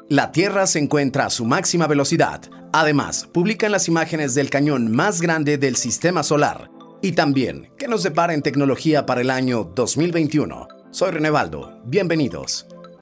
La Tierra se encuentra a su máxima velocidad. Además, publican las imágenes del cañón más grande del sistema solar. Y también, ¿qué nos depara en tecnología para el año 2021? Soy René Baldo. Bienvenidos.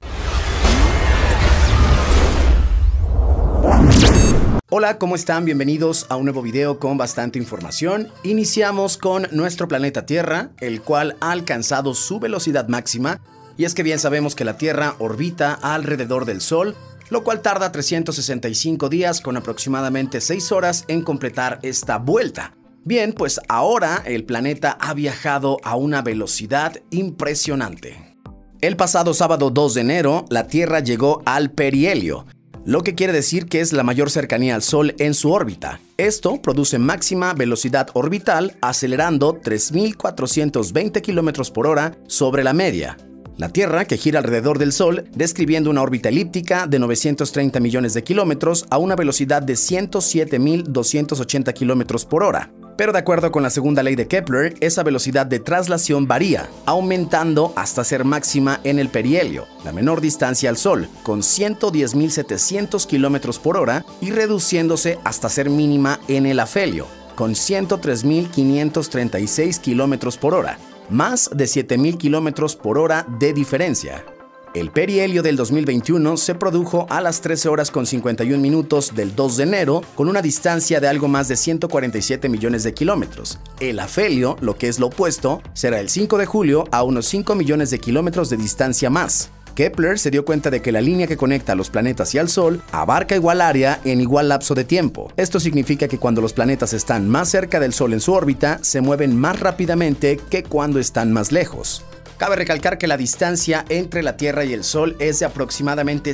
Hola, ¿cómo están? Bienvenidos a un nuevo video con bastante información. Iniciamos con nuestro planeta Tierra, el cual ha alcanzado su velocidad máxima. Y es que bien sabemos que la Tierra orbita alrededor del Sol, lo cual tarda 365 días con aproximadamente 6 horas en completar esta vuelta. Bien, pues ahora el planeta ha viajado a una velocidad impresionante. El pasado sábado 2 de enero, la Tierra llegó al perihelio, lo que quiere decir que es la mayor cercanía al Sol en su órbita. Esto produce máxima velocidad orbital, acelerando 3.420 km por hora sobre la media. La Tierra, que gira alrededor del Sol, describiendo una órbita elíptica de 930 millones de kilómetros a una velocidad de 107.280 km por hora. Pero de acuerdo con la segunda ley de Kepler, esa velocidad de traslación varía, aumentando hasta ser máxima en el perihelio, la menor distancia al Sol, con 110.700 km por hora, y reduciéndose hasta ser mínima en el afelio, con 103.536 km por hora. Más de 7.000 km por hora de diferencia. El perihelio del 2021 se produjo a las 13 horas con 51 minutos del 2 de enero con una distancia de algo más de 147 millones de kilómetros. El afelio, lo que es lo opuesto, será el 5 de julio a unos 5 millones de kilómetros de distancia más. Kepler se dio cuenta de que la línea que conecta a los planetas y al Sol abarca igual área en igual lapso de tiempo. Esto significa que cuando los planetas están más cerca del Sol en su órbita, se mueven más rápidamente que cuando están más lejos. Cabe recalcar que la distancia entre la Tierra y el Sol es de aproximadamente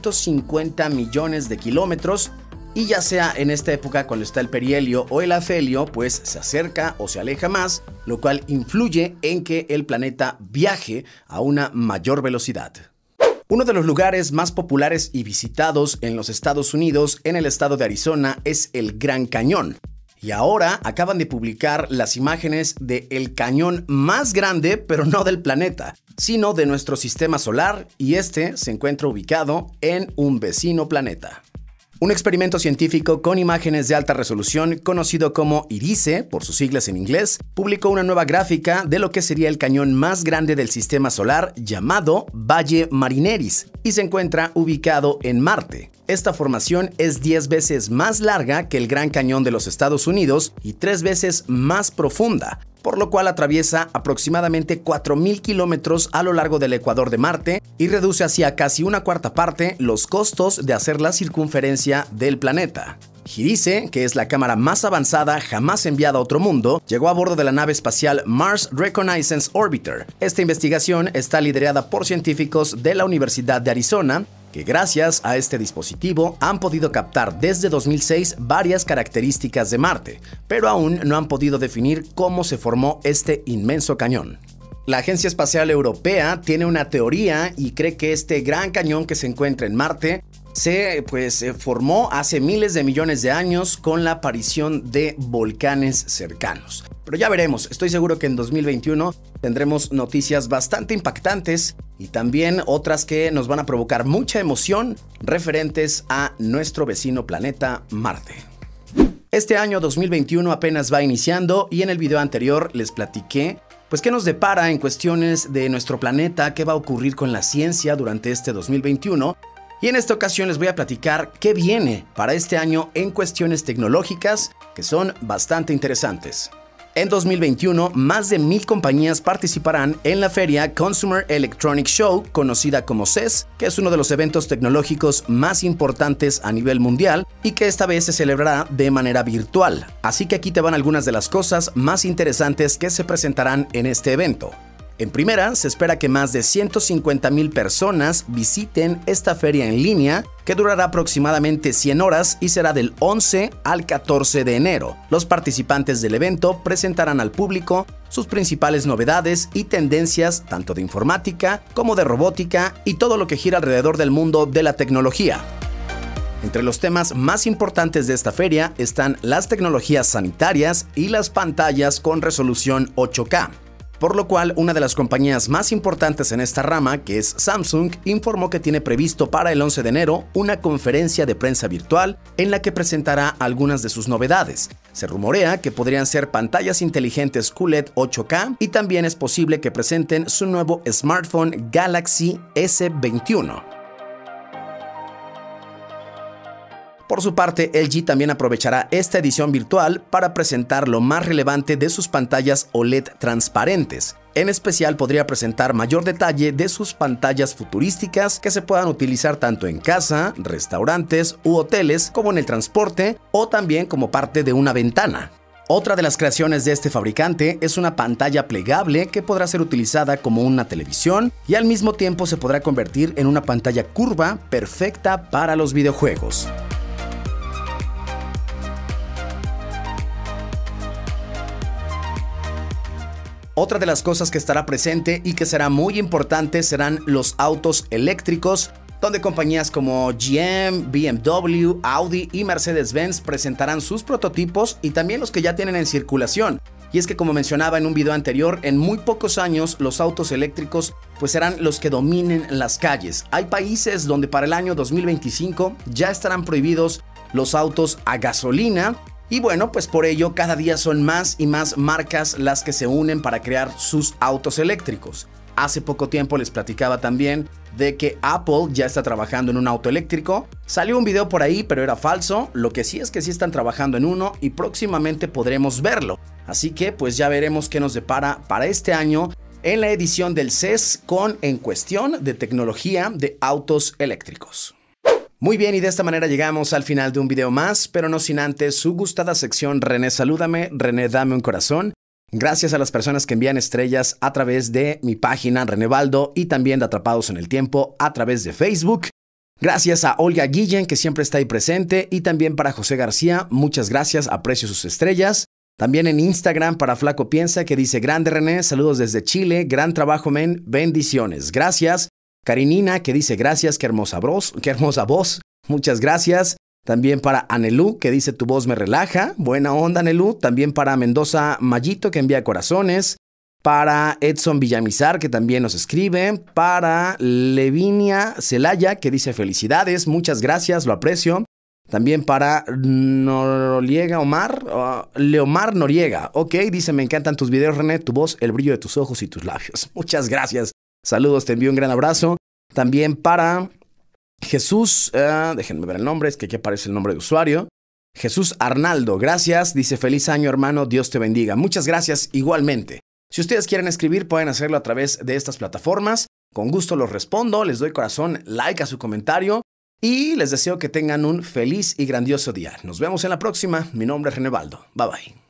150 millones de kilómetros, y ya sea en esta época cuando está el perihelio o el afelio, pues se acerca o se aleja más, lo cual influye en que el planeta viaje a una mayor velocidad. Uno de los lugares más populares y visitados en los Estados Unidos, en el estado de Arizona, es el Gran Cañón. Y ahora acaban de publicar las imágenes del cañón más grande, pero no del planeta, sino de nuestro sistema solar, y este se encuentra ubicado en un vecino planeta. Un experimento científico con imágenes de alta resolución, conocido como IRISE, por sus siglas en inglés, publicó una nueva gráfica de lo que sería el cañón más grande del sistema solar, llamado Valle Marineris, y se encuentra ubicado en Marte. Esta formación es 10 veces más larga que el Gran Cañón de los Estados Unidos y 3 veces más profunda, por lo cual atraviesa aproximadamente 4.000 kilómetros a lo largo del ecuador de Marte y reduce hacia casi una cuarta parte los costos de hacer la circunferencia del planeta. IRISE, que es la cámara más avanzada jamás enviada a otro mundo, llegó a bordo de la nave espacial Mars Reconnaissance Orbiter. Esta investigación está liderada por científicos de la Universidad de Arizona, que gracias a este dispositivo han podido captar desde 2006 varias características de Marte, pero aún no han podido definir cómo se formó este inmenso cañón. La Agencia Espacial Europea tiene una teoría y cree que este gran cañón que se encuentra en Marte se formó hace miles de millones de años con la aparición de volcanes cercanos. Pero ya veremos, estoy seguro que en 2021 tendremos noticias bastante impactantes y también otras que nos van a provocar mucha emoción referentes a nuestro vecino planeta Marte. Este año 2021 apenas va iniciando y en el video anterior les platiqué qué nos depara en cuestiones de nuestro planeta, qué va a ocurrir con la ciencia durante este 2021. Y en esta ocasión les voy a platicar qué viene para este año en cuestiones tecnológicas que son bastante interesantes. En 2021, más de 1,000 compañías participarán en la feria Consumer Electronics Show, conocida como CES, que es uno de los eventos tecnológicos más importantes a nivel mundial y que esta vez se celebrará de manera virtual. Así que aquí te van algunas de las cosas más interesantes que se presentarán en este evento. En primera, se espera que más de 150,000 personas visiten esta feria en línea, que durará aproximadamente 100 horas y será del 11 al 14 de enero. Los participantes del evento presentarán al público sus principales novedades y tendencias tanto de informática como de robótica y todo lo que gira alrededor del mundo de la tecnología. Entre los temas más importantes de esta feria están las tecnologías sanitarias y las pantallas con resolución 8K. Por lo cual, una de las compañías más importantes en esta rama, que es Samsung, informó que tiene previsto para el 11 de enero una conferencia de prensa virtual en la que presentará algunas de sus novedades. Se rumorea que podrían ser pantallas inteligentes QLED 8K y también es posible que presenten su nuevo smartphone Galaxy S21. Por su parte, LG también aprovechará esta edición virtual para presentar lo más relevante de sus pantallas OLED transparentes. En especial, podría presentar mayor detalle de sus pantallas futurísticas que se puedan utilizar tanto en casa, restaurantes u hoteles como en el transporte o también como parte de una ventana. Otra de las creaciones de este fabricante es una pantalla plegable que podrá ser utilizada como una televisión y al mismo tiempo se podrá convertir en una pantalla curva perfecta para los videojuegos. Otra de las cosas que estará presente y que será muy importante serán los autos eléctricos, donde compañías como GM, BMW, Audi y Mercedes-Benz presentarán sus prototipos y también los que ya tienen en circulación. Y es que, como mencionaba en un video anterior, en muy pocos años los autos eléctricos pues serán los que dominen las calles. Hay países donde para el año 2025 ya estarán prohibidos los autos a gasolina. Y bueno, pues por ello cada día son más y más marcas las que se unen para crear sus autos eléctricos. Hace poco tiempo les platicaba también de que Apple ya está trabajando en un auto eléctrico. Salió un video por ahí, pero era falso. Lo que sí es que sí están trabajando en uno y próximamente podremos verlo. Así que pues ya veremos qué nos depara para este año en la edición del CES con En Cuestión de tecnología de autos eléctricos. Muy bien, y de esta manera llegamos al final de un video más, pero no sin antes su gustada sección René Salúdame, René Dame un Corazón. Gracias a las personas que envían estrellas a través de mi página René Baldo y también de Atrapados en el Tiempo a través de Facebook. Gracias a Olga Guillén, que siempre está ahí presente, y también para José García, muchas gracias, aprecio sus estrellas. También en Instagram para Flaco Piensa, que dice: grande René, saludos desde Chile, gran trabajo men, bendiciones. Gracias. Karinina, que dice: gracias, qué hermosa voz, muchas gracias. También para Anelú, que dice: tu voz me relaja, buena onda Anelú. También para Mendoza Mayito, que envía corazones. Para Edson Villamizar, que también nos escribe. Para Levinia Celaya, que dice: felicidades, muchas gracias, lo aprecio. También para Leomar Noriega, ok, dice: me encantan tus videos René, tu voz, el brillo de tus ojos y tus labios. Muchas gracias. Saludos, te envío un gran abrazo. También para Jesús, déjenme ver el nombre, es que aquí aparece el nombre de usuario. Jesús Arnaldo, gracias. Dice: feliz año hermano, Dios te bendiga. Muchas gracias igualmente. Si ustedes quieren escribir, pueden hacerlo a través de estas plataformas. Con gusto los respondo, les doy corazón, like a su comentario y les deseo que tengan un feliz y grandioso día. Nos vemos en la próxima. Mi nombre es René Baldo. Bye bye.